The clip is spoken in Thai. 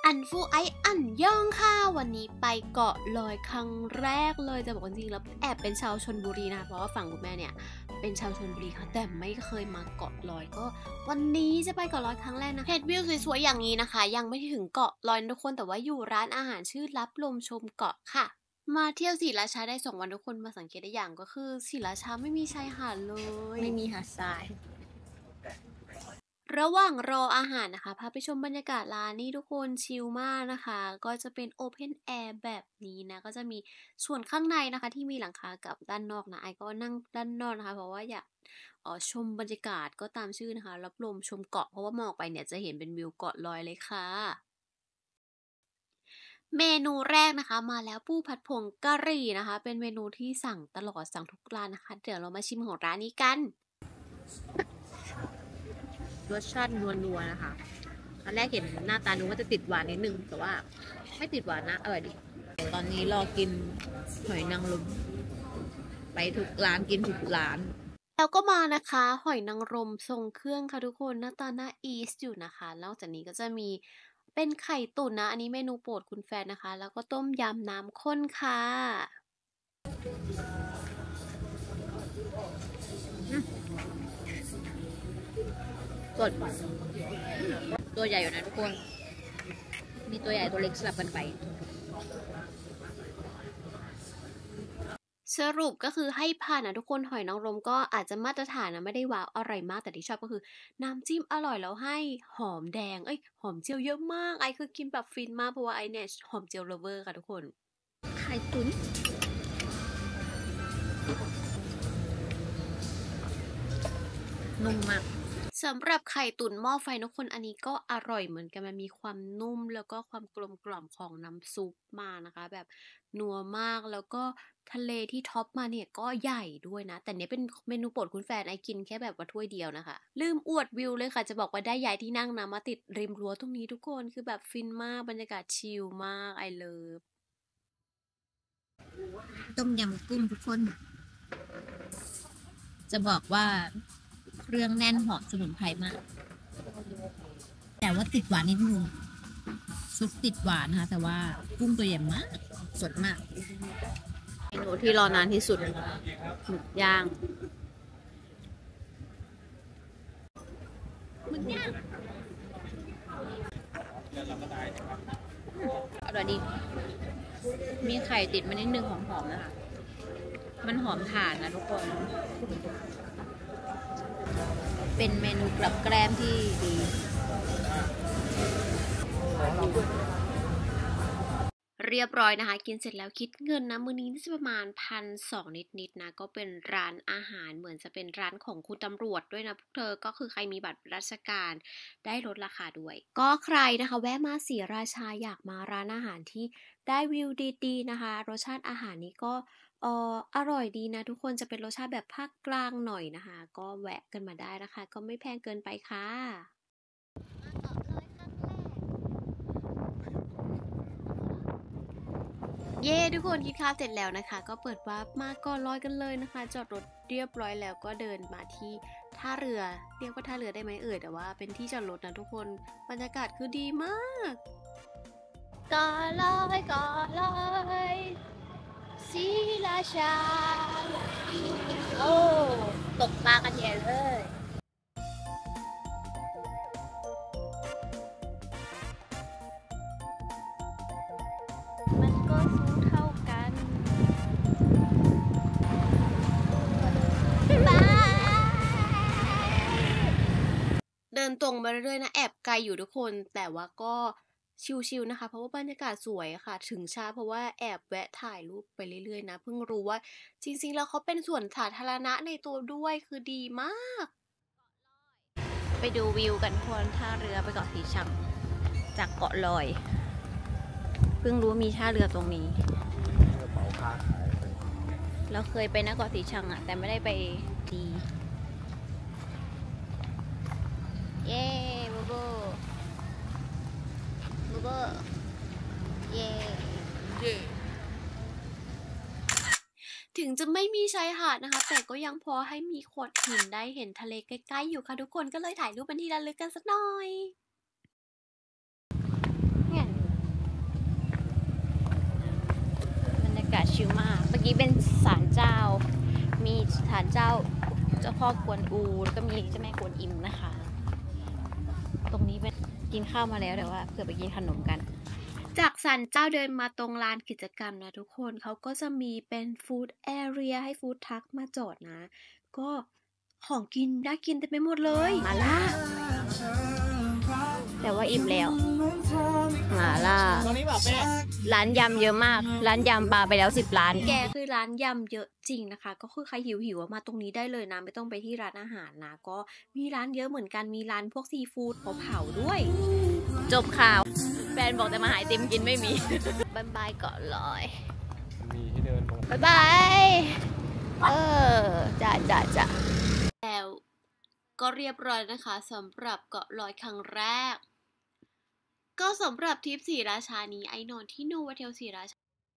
อันฟูไออันย่องค่ะวันนี้ไปเกาะลอยครั้งแรกเลยจะบอกจริงๆแล้วแอบเป็นชาวชลบุรีนะเพราะว่าฝั่งคุณแม่เนี่ยเป็นชาวชลบุรีค่ะแต่ไม่เคยมาเกาะลอยก็วันนี้จะไปเกาะลอยครั้งแรกนะเห็นวิวสวยๆอย่างนี้นะคะยังไม่ถึงเกาะลอยทุกคนแต่ว่าอยู่ร้านอาหารชื่อรับลมชมเกาะค่ะมาเที่ยวศรีราชาได้2 วันทุกคนมาสังเกตได้อย่างก็คือศรีราชาไม่มีชายหาดเลยไม่มีหาดทรายระหว่างรออาหารนะคะพาไปชมบรรยากาศร้านนี่ทุกคนชิลมากนะคะก็จะเป็นโอเพนแอร์แบบนี้นะก็จะมีส่วนข้างในนะคะที่มีหลังคากับด้านนอกนะไอก็นั่งด้านนอกนะคะเพราะว่าอยากชมบรรยากาศก็ตามชื่อนะคะรับลมชมเกาะเพราะว่ามองไปเนี่ยจะเห็นเป็นวิวเกาะลอยเลยค่ะเมนูแรกนะคะมาแล้วปูผัดผงกะหรี่นะคะเป็นเมนูที่สั่งตลอดสั่งทุกร้านนะคะเดี๋ยวเรามาชิมของร้านนี้กันรสชาตินัวๆนะคะตอนแรกเห็นหน้าตานึกว่าจะติดหวานนิดนึงแต่ว่าไม่ติดหวานนะอร่อยดีตอนนี้รอกินหอยนางรมไปทุกร้านกินทุกร้านแล้วก็มานะคะหอยนางรมทรงเครื่องค่ะทุกคนหน้าตาน่าอีสอยู่นะคะนอกจากนี้ก็จะมีเป็นไข่ตุ๋นนะอันนี้เมนูโปรดคุณแฟนนะคะแล้วก็ต้มยำน้ำข้นค่ะสดตัวใหญ่อยู่นะทุกคนมีตัวใหญ่ตัวเล็กสลับกันไปสรุปก็คือให้ผ่านนะทุกคนหอยนางรมก็อาจจะมาตรฐานนะไม่ได้ว้าวอร่อยมากแต่ที่ชอบก็คือน้ำจิ้มอร่อยแล้วให้หอมแดงหอมเจียวเยอะมากไอคือกินแบบฟินมากเพราะว่าไอเนี่ยหอมเจียวเลฟเวอร์ค่ะทุกคนไข่ตุ๋นนุ่มมากสำหรับไข่ตุ๋นหม้อไฟทุกคนอันนี้ก็อร่อยเหมือนกันมันมีความนุ่มแล้วก็ความกลมกล่อมของน้ำซุปมานะคะแบบนัวมากแล้วก็ทะเลที่ท็อปมาเนี่ยก็ใหญ่ด้วยนะแต่เนี้ยเป็นเมนูโปรดคุณแฟนไอกินแค่แบบว่าถ้วยเดียวนะคะลืมอวดวิวเลยค่ะจะบอกว่าได้ย้ายที่นั่งนะมาติดริมรั้วตรงนี้ทุกคนคือแบบฟินมากบรรยากาศชิลมากไอเลิฟต้มยำกุ้งทุกคนจะบอกว่าเครื่องแน่นหอมสมุนไพรมากแต่ว่าติดหวานนิดนึงซุปติดหวานนะคะแต่ว่ากุ้งตัวใหญ่มากสดมากเมนูที่รอนานที่สุดหมึกย่างหมึกย่างอร่อยดีมีไข่ติดมานิดนึงหอมๆนะคะมันหอมถ่านนะทุกคนเป็นเมนูกับแกล้มที่ดีเรียบร้อยนะคะกินเสร็จแล้วคิดเงินนะมื้อนี้น่าจะประมาณ1,200นิดๆนะก็เป็นร้านอาหารเหมือนจะเป็นร้านของคุณตำรวจด้วยนะพวกเธอก็คือใครมีบัตรราชการได้ลดราคาด้วยก็ใครนะคะแวะมาศรีราชาอยากมาร้านอาหารที่ได้วิวดีๆนะคะรสชาติอาหารนี้ก็อร่อยดีนะทุกคนจะเป็นรสชาติแบบภาคกลางหน่อยนะคะก็แวะกันมาได้นะคะก็ไม่แพงเกินไปค่ะเย้ทุกคนกินข้าวเสร็จแล้วนะคะก็เปิดวาร์ปมาก่อนลอยกันเลยนะคะจอดรถเรียบร้อยแล้วก็เดินมาที่ท่าเรือเรียกว่าท่าเรือได้ไหมแต่ว่าเป็นที่จอดรถนะทุกคนบรรยากาศคือดีมากก่อลอยก่อลอยศรีราชาโอ้ตกปลากันใหญ่เลยมันก็สูงเท่ากันเดินตรงมาเรื่อยๆนะแอบไกลอยู่ทุกคนแต่ว่าก็ชิลๆนะคะเพราะว่าบรรยากาศสวยค่ะถึงช้าเพราะว่าแอบแวะถ่ายรูปไปเรื่อยๆนะเพิ่งรู้ว่าจริงๆแล้วเขาเป็นสวนสาธารณะในตัวด้วยคือดีมากไปดูวิวกันพวนท่าเรือไปเกาะสีชังจากเกาะลอยเพิ่งรู้มีท่าเรือตรงนี้เราเคยไปนะเกาะสีชังอะแต่ไม่ได้ไปดีเย้บูบูบูบูเย้ถึงจะไม่มีชายหาดนะคะแต่ก็ยังพอให้มีโขดหินได้เห็นทะเลใกล้ๆอยู่ค่ะทุกคนก็เลยถ่ายรูปเป็นที่ระลึกกันสักหน่อยากาศชิลมากเมื่อกี้เป็นศาลเจ้ามีศาลเจ้าเจ้าพ่อกวนอูแล้วก็มีเจ้าแม่กวนอิมนะคะ ตรงนี้เป็นกินข้าวมาแล้วแต่ว่าเผื่อไปกินขนมกัน จากศาลเจ้าเดินมาตรงลานกิจกรรมนะทุกคนเขาก็จะมีเป็นฟู้ดแอเรียให้ฟู้ดทักมาจอดนะ ก็ของกินน่ากินเต็มไปหมดเลยมาล่าแต่ว่าอิ่มแล้วมาล่าร้านยำเยอะมากร้านยำปลาไปแล้ว10 ร้านแกคือร้านยำเยอะจริงนะคะก็คือใครหิวมาตรงนี้ได้เลยนะไม่ต้องไปที่ร้านอาหารนะก็มีร้านเยอะเหมือนกันมีร้านพวกซีฟู้ดเผาๆด้วยจบข่าวแฟนบอกจะมาหายติมกินไม่มีบายบายก่อนเลยมีให้เดินบายบายจ้าแล้วก็เรียบร้อยนะคะสำหรับเกาะลอยครั้งแรกก็สำหรับทริปศรีราชานี้ไอนอนที่โนวาเทลศรีราชา